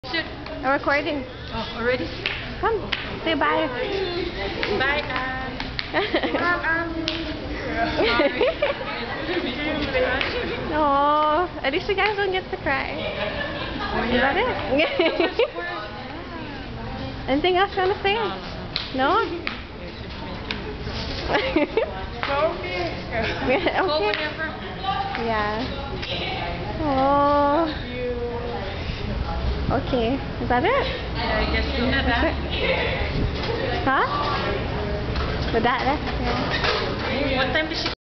I'm recording. Oh, already? Come, say bye. Bye, Oh, at least you guys don't get to cry. Is that it? Anything else you want to say? No? Okay. Yeah. Oh. Okay. Is that it? Yeah, I guess so. Huh? With that, yeah. What time is she?